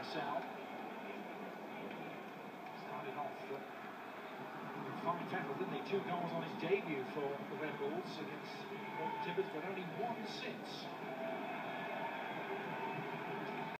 Sal. Started off fine tackle, didn't he? 2 goals on his debut for the Red Bulls against Bolton Tibbers, but only 1 since.